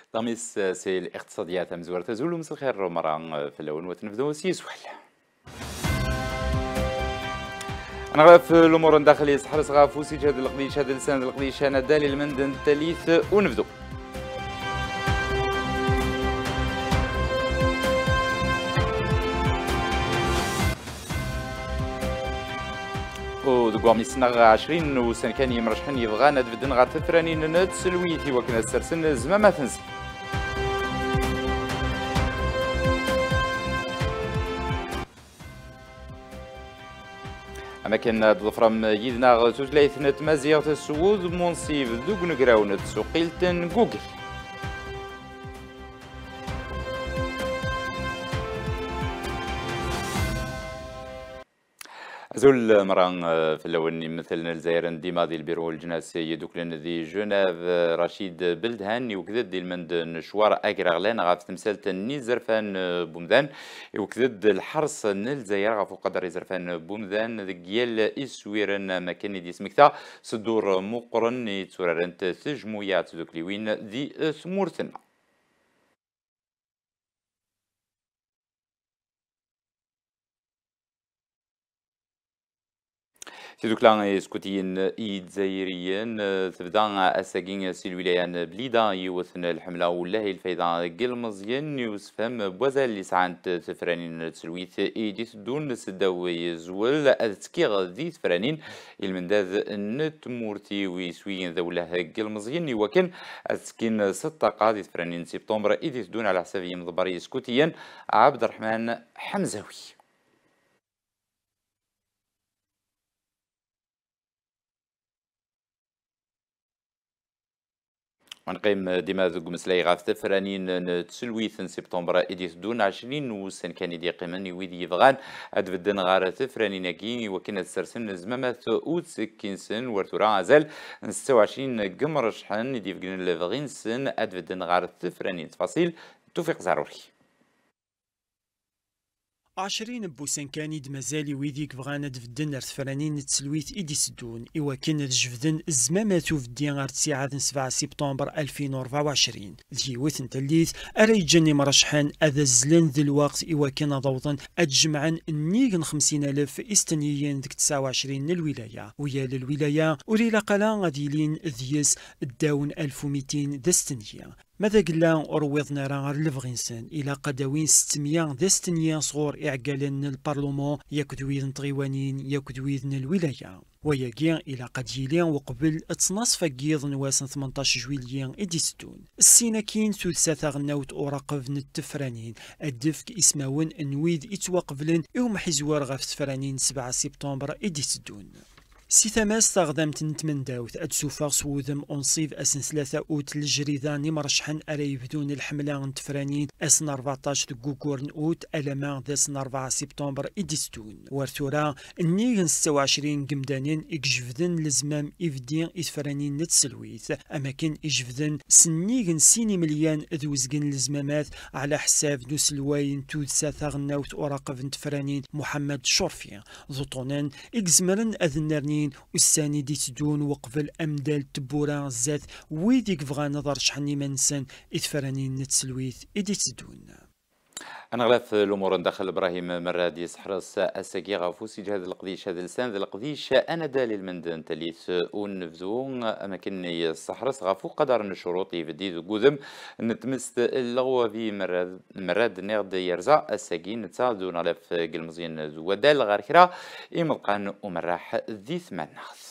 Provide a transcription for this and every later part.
طميس سي الاقتصاديات مزورة تزول ومس الخير مرة في اللون وتنفذو سيسوال. أنا غاف الأمور الداخلية حرص غاف وسجاد القضيش هذا لسان القضيش أنا دالي المندن الثالث ونفذو. ودقوام يسنغ 20 وسن كان يمرشحن يبغى ندفدن غا تفراني نت سلويتي وكنا سرسن زما ما تنسى. أماكن الظفرم يدنا تجليث نت مزيغ السعود منصيف ذوق نقراو نت سوقيلتن جوجل. زول مران في اللون مثل الجزائر ديما دي البيرو الجناس يدوك لنا دي جنيف رشيد بلدهان وكذد دي المند نشوار اكراغلان غاف تمثالة نيزرفان بومدان وكذد الحرص الجزائر غاف قدر زرفان بومدان ديال اسويرن مكان دي سمكتا صدور مقرن يتسوررنت تجمويات دوك لوين دي ثمورتنا. تدوكلان سكوتيين إيدزايريين تبدا أساقين سيلويليان بليدا يوثن الحملة والله الفايدة قلمزيين يوسفهم بوزا اللي سعانت تفرانين تسلويث إيديت دون سداوي زول أذكيغ ذي تفرانين المنداذ نتمورتي ويسويين ذوله قلمزيين وكان أذكين 6 قاضي تفرانين سبتمبر إيديت دون على حساب مضبري سكوتيين عبد الرحمن حمزاوي. ونقيم ديما ذوق مسلاي غاف تفرانين تسلويث سبتمبر إديث دون 20 وسن كان يدي قيمن ويدي يفغان أدفدن غار تفرانين كي وكنا تسرسن زمامات أوت سكين سن ورتورا عزال 26 قمر شحن يدي فقن الفغين سن أدفدن غار تفرانين تفاصيل توفيق زاروري. 20 بوسن كانيد مازالي ويديك بغانا دفدن ارتفرانين تسلويت إيدي سدون إوا كان رجفدن الزماماتو في الدين غار 7 سبتمبر 2024 ذي وثن تليث أري جني مرشحان أذا زلن ذي الوقت إوا كان ضوضن أتجمعن نيغن 50,000 إستنيين ذيك 29 الولاية ويا للولاية وريلا قلا غاديلين ذيس الداون 1200 دستنية. ماذا قلنا أروضنا راه لفغينسان إلى قداوين 600 دستنيا صغور إعقالن البرلمان يكدويذن طغيوانين يكدويذن الولاية وياكي إلى قديلين وقبل تصنص فقيض نواسن 18 جويليان إديستون السيناكين ثلثة غناوت أوراقفن التفرانين الدفك إسماون نويد إتوقفلن يوم حزوار غاف تفرانين 7 سبتمبر إديستون. سي ثماس تغدمت نتمن داوت أدسوفاغ سوذم أنصيف أسن 3 أوت الجريداني مرشحن أري بدون الحملة تفرانين أسن 14 دقوكورن أوت ألمان دسن 4 سبتمبر إدستون ورثورا النيغن 26 قمدانين إجفذن لزمام إفدين إتفرانين نتسلويث أماكن إجفذن سنيغن سيني مليان ذوزقن لزمامات على حساب دوس الواين تودسا ثغناوت أوراقفن تفرانين محمد شرفي ضطونان إجزمرن أذنرني والثاني دي تدون وقبل أمدال تبورا زاد ويديك فغا نظر شحني منسان إتفرانين نتسلويث إدي تدون. أنا غلاف الأمور ندخل إبراهيم مراد يسحرص أساقي غافوسي جهاد القضيش هذا لسان ذا القضيش أنا دالي المندن تليث ونفذو أماكن يسحرص غافو قدر الشروط يفدي ذو قذم نتمست اللغوة في مراد نغد يرزع أساقي نتساعدون على في قلمزين ذو ودال غاركرا إملقان ومراح ذي 8 نغز.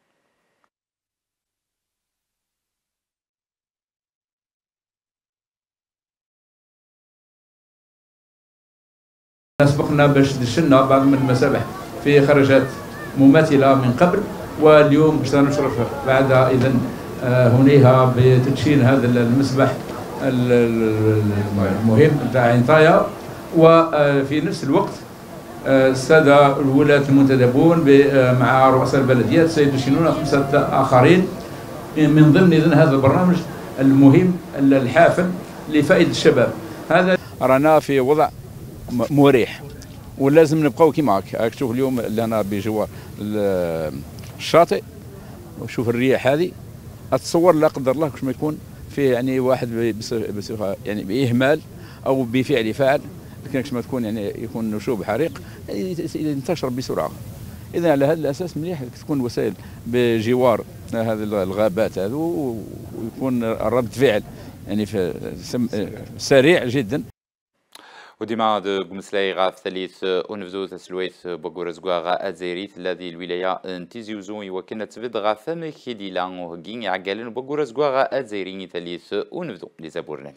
سبقنا باش دشنا بعض من المسابح في خرجات مماثله من قبل واليوم باش نشرف بعد اذا هنيها بتدشين هذا المسبح المهم تاع عين وفي نفس الوقت الساده الولاة المنتدبون مع رؤساء البلديات سيدشنون 5 آخرين من ضمن اذا هذا البرنامج المهم الحافل لفائده الشباب. هذا رانا في وضع مريح ولازم نبقاو كيما هكا. شوف اليوم اللي انا بجوار الشاطئ وشوف الرياح هذه اتصور لا قدر الله كش ما يكون فيه يعني واحد يعني بإهمال أو بفعل فاعل، لكن ما تكون يعني يكون نشوب حريق ينتشر بسرعة. إذا على هذا الأساس مليح تكون وسائل بجوار هذه الغابات هذو، ويكون رد فعل يعني سريع جدا. وديما قمسلاي غاف ثالث ونفذو تسلويت بقورز غا أزيريت الذي الولاية انتزيوزون وكنا تفيد غا فم خديلا وهجين يعقلن بقورز غا أزيرين ثالث ونفذو لزبورناني.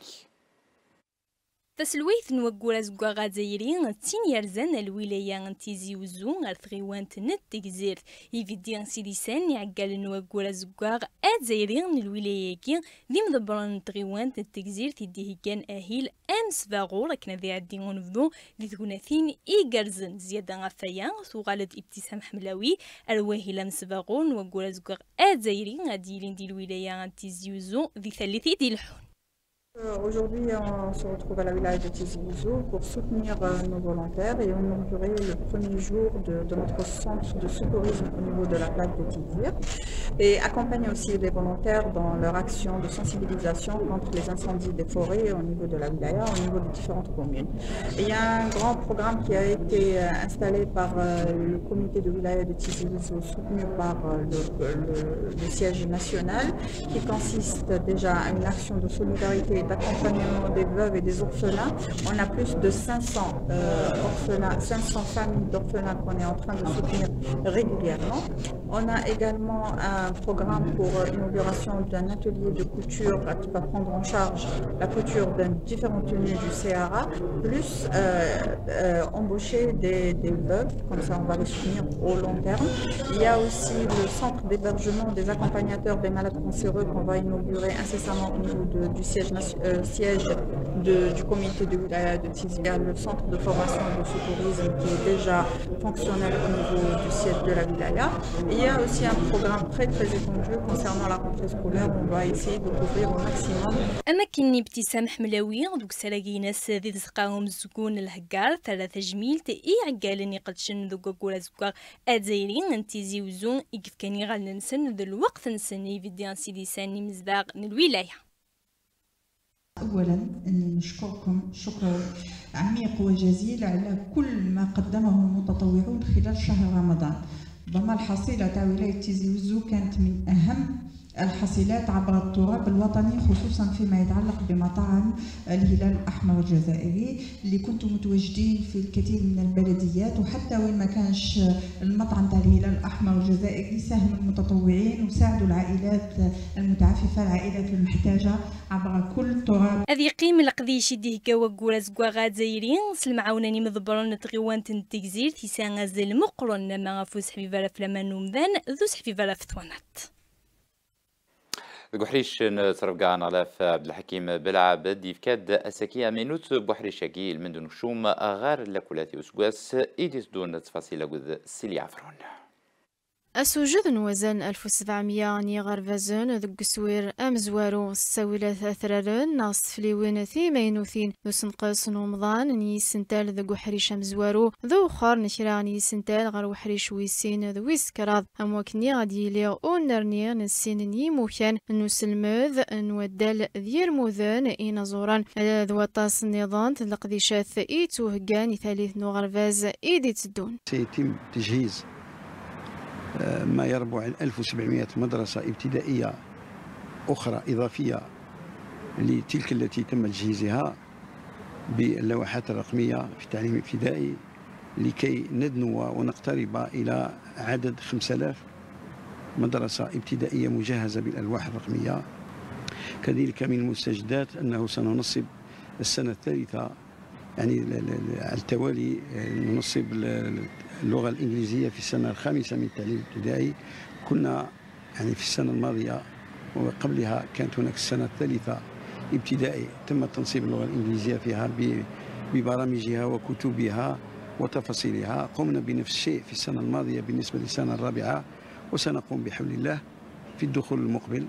تسلويث نوغورا زكواغا زايرين تين يرزان الولاية انتيزي وزون غالثغيوان تنت تكزيرت يفيديان سيديسان يعقال نوغورا زكواغ زايرين الولاية كي ذي مدبران تغيوان تنتكزيرت يديه كان أهيل أمس فاغور لكن ذي عدين ونفذو ذي ثغناثين إيقارزن زيادة غفايا ثغالد ابتسام حملاوي الواهي لامس فاغور نوغورا زكواغ زايرين غاديلين دي الولاية انتيزي وزون ذي ثالثي دي الحون. Aujourd'hui, on se retrouve à la village de Tizi Ouzou pour soutenir nos volontaires et inaugurer le premier jour de notre centre de secourisme au niveau de la plaque de Tizir et accompagner aussi les volontaires dans leur action de sensibilisation contre les incendies des forêts au niveau de la wilaya, au niveau des différentes communes. Et il y a un grand programme qui a été installé par le comité de wilaya de Tizi Ouzou soutenu par le siège national qui consiste déjà à une action de solidarité d'accompagnement des veuves et des orphelins. On a plus de 500 orphelins, 500 familles d'orphelins qu'on est en train de soutenir régulièrement. On a également un programme pour l'inauguration d'un atelier de couture qui va prendre en charge la couture de différentes tenues du CRA, plus embaucher des veuves, comme ça on va les soutenir au long terme. Il y a aussi le centre d'hébergement des accompagnateurs des malades cancéreux qu'on va inaugurer incessamment au niveau du siège du comité de wilaya de Tizi. Il y a le centre de formation de secourisme qui est déjà fonctionnel au niveau du siège de la wilaya. Et il y a aussi un programme très étendu concernant la rentrée scolaire. On va essayer de couvrir au maximum. أماكن ابتسام حملاوي دوك سلاقيناس ذي تسقاهم الزكون الهكار ثلاثة جميل تأي عقالني قد شن ذوكا كورا زكا أدزايرين انتيزي وزون إكف كاني غالنسن ذو الوقت نسني فيديان سيدي ساني مزباق الولاية. أولاً أن نشكركم شكر عميق وجزيل على كل ما قدمه المتطوعون خلال شهر رمضان. ضمان الحصيلة تاع ولاية تيزي وزو كانت من أهم الحصيلات عبر التراب الوطني، خصوصا فيما يتعلق بمطاعم الهلال الأحمر الجزائري اللي كنتم متواجدين في الكثير من البلديات، وحتى وين ما كانش المطعم تاع الهلال الأحمر الجزائري ساهم المتطوعين وساعدوا العائلات المتعففة، العائلات المحتاجة عبر كل تراب. هذه قيمة القديش يديه كوا كورا زكواغات زايرين سلمعوناني مضبرون تغيوان تنتكزير تيسان غازل مقرن ما غفوز حبيبالا فلمان نومذان ذو حبيبالا فتوانات. بحريش نتربقى نغلاف عبد الحكيم بالعابد يفكاد أساكي أمينوت بحريش شكيل من دون شوم غار لكولاتي وسقواس إيديس دون تفاصيل قد سيلي عفرون. أسوجد نوزن 1700 نيغار فازون ذو قسوير أمزوارو الساولة ثرالون ناس فليوين ثيمينوثين ذو سنقص نومضان نيسنتال ذو حريش أمزوارو ذو خار نشرا نيسنتال غار حريش ويسين ذو ويسكراض أموكني غادي ليغ أونرني نسين نيموكان نسلمذ نودال ذير موذن إينا زوران ذو طاس النظام تلقديشات إيتو هقان ثالث نوغار فاز إيدي تدون سيتم تجهيز ما يربو عن 1700 مدرسة ابتدائية أخرى إضافية لتلك التي تم تجهيزها باللوحات الرقمية في التعليم الابتدائي لكي ندنو ونقترب إلى عدد 5000 مدرسة ابتدائية مجهزة بالألواح الرقمية. كذلك من المستجدات أنه سننصب السنة الثالثة يعني على التوالي ننصب اللغة الإنجليزية في السنة الخامسة من التعليم الابتدائي. كنا يعني في السنة الماضية وقبلها كانت هناك السنة الثالثة ابتدائي تم تنصيب اللغة الإنجليزية فيها ببرامجها وكتبها وتفاصيلها. قمنا بنفس الشيء في السنة الماضية بالنسبة للسنة الرابعة، وسنقوم بحول الله في الدخول المقبل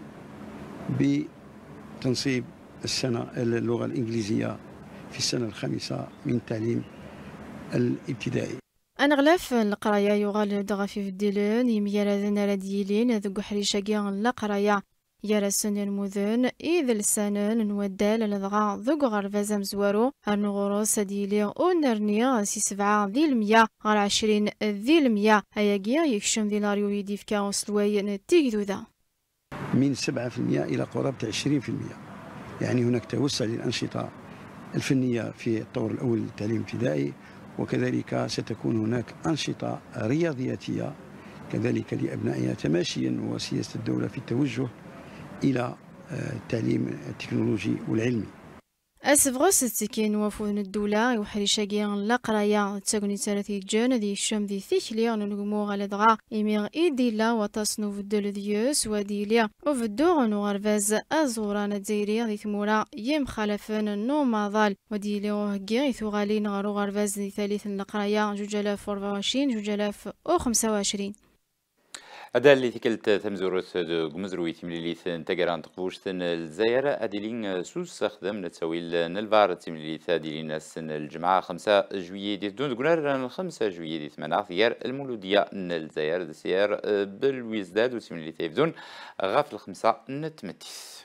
بتنصيب اللغة الإنجليزية في السنة الخامسة من التعليم الابتدائي. أنا غلاف القراية يغال دغا في الديلون يميال ذن رديلين ذو حريشاقيا القراية يرسن المذن إذ لسانن نودال لدغا ذوق غرفازا مزوارو هرنغروس ديلي أو نرنيا سي 7 ذي المية غير 20 ذي المية هياكيا يكشم ديناريو يديف كاوس لواي نتيجدو ذا من 7% إلى قرابة 20%. يعني هناك توسع للأنشطة الفنية في الطور الأول للتعليم الابتدائي، وكذلك ستكون هناك أنشطة رياضياتية كذلك لأبنائها تماشيا وسياسة الدولة في التوجه إلى التعليم التكنولوجي والعلمي. أسفغوس التكين وفون الدولة يوحريشاقيا لقرايا تاقني ثلاثي جون ذي الشم ذي ثيكليا ننقمو غالي دغا إميغ إيديلا وتصنو فدل ذيوس وديليا وفدوغ نغرفاز أزوران الزيري ذي ثمورا يم خلفن نو ماضال وديليا وهقيا يثوغالي نغارو غرفاز ذي ثالث لقرايا 2024 2025. هذا اللي ثكلت تمزورت قمزروي تمليليث تقران تقوشتن الزيارة أديلين سوس خدم نتسويل نلفار تمليليث أديلين السن الجمعة 5 جوية ديث دون قنار 5 جوية ديث مناثير المولودية الزيارة دسيار بالويزداد وتمليليث يفدون غافل 5 نتمتيث.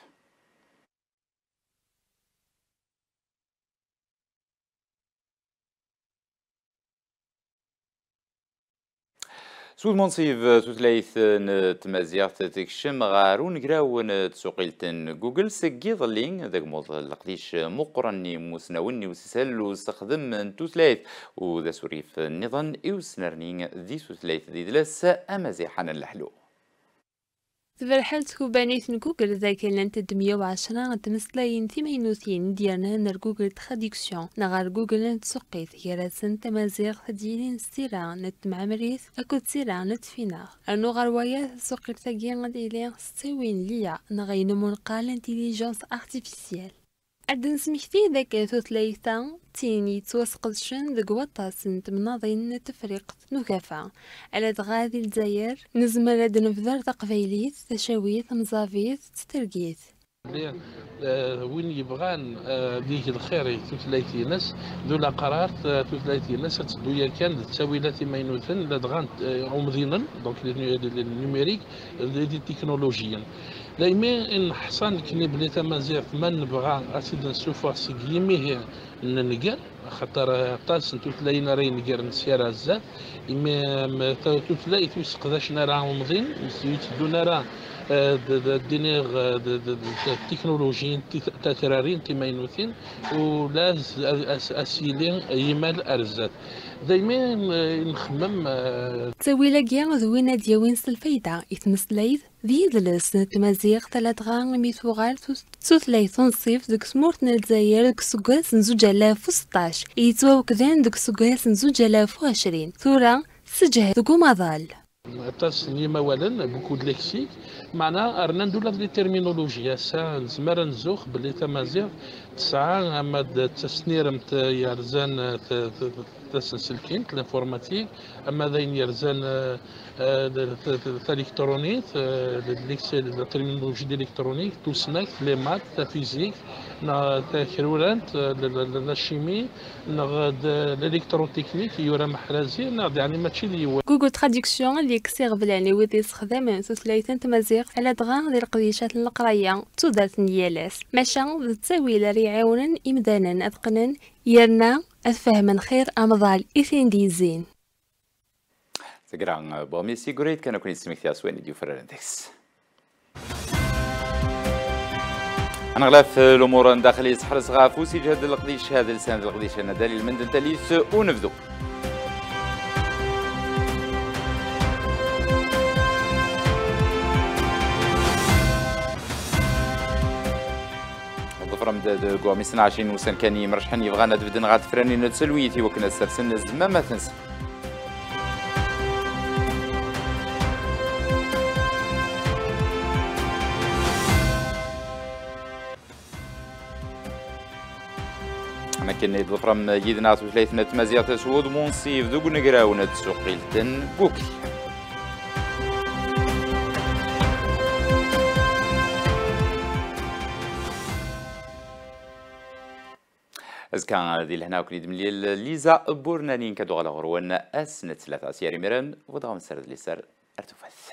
سود منصيف تثليث تمازيغت تكشم غارون قراون تسوقيلتن جوجل سجيض اللين ذاك موض لقديش مقرني مسنوني وسسل واستخدم تثليث وذا سوريف النظام يوسنرنين ذي تثليث ذي دلس أمازيحان اللحلو. تفرحلت كوبانيت جوجل ذاك اللي انت 110 تمثلين ثمانوثين ديالنا نر جوجل تراديكسيون نغار جوجل تسقيت يراسن تمازيغ ديالين ستيرا نت معمريث اكو سيرا نت فينا انو غروايا سقيت ثاقيا ديالين ستوين ليا نغين منقال انتيليجنس ارتيفيسيال أدن سمحتي ذاك ثلاثة تيني توسقدشن ذاك وطاس مناضين تفريق نكافة على غادي الجزائر نزمر هاد نفذر تقبيليت تشاويت مزافيت تترقيت وين يبغان ديك الخير تثلاثي ناس ذولا قرار تثلاثي ناس تدويا كان تساويلات ماينوثن لدغان عمضينا دونك النيميريك دي تكنولوجيا دايما ان حصان كني بلي تمازيغ ما نبغى اسيد نشوفوا سيميه ننقر خاطر طاس تثلاينا راي نقر نسير الزاد اما تثلاي تسقداشنا راه عمضين يتدونا راه دينيغ التكنولوجيا تترارين تماينوثين ولا اسيلين يمال ارزات دايما نخمم تسوي لكيا ذوينا دياوين الفايدة يتمسليد ذي دلس تمازيغ 3 غان ميثوغال تثليثون صيف دك سمورتنا الجزائر دك سكاس 2016 يتواو كذان دك سكاس 2020 ثورة سجه دكو مظال تاس نيما ولن بوكو د ليكسيك معنا ارنا ندولا دي تيرمينولوجيا سا نزمر نزوخ بلي تمازيغ تسعة اما تسنير مت يرزان تسلكين الانفورماتيك اما ذين يرزان الالكترونيك الترمينولوجي الالكترونيك تو سناك لي مات فيزيك نا كرولانت لا شيمي نا الالكتروتكنيك يورا محرازي نا يعني ماشي لي جوجل تراديكسيون اللي كسيغ بلاني ودي استخدام ثلاثه تمازيغ على دغا ديال القضيشات القرايه تودات نيالاس ماشا تساوي يعاونن إمدانا أتقنن يرنا أفهمن خير أمضال إثين ديزين تقرأ بومي سيغوريت كان كون يسميك ثياس وين ديو فرارندكس أنا غلاف الأمور داخلي سحر صغافوسي جهد القديش هذا لسان القديش أنا دالي المندن تاليس ونفذو ضفرم قوامي سنة 20 وسن كان مرشحني يبغانا تبدن غاد فراني نتسلويتي وكنا سرسن الزمام ما تنسى أنا كني ضفرم يدنا وثلاثة تمازيغ تسود مونسيف ذوق نقراو نتسوقيلتن كوكي كان هذه لهنا وكنيد من ليزا بورنانين كدو على غروان أسنة 3 سياري ميران وضغم السرد لسر أرتوفاث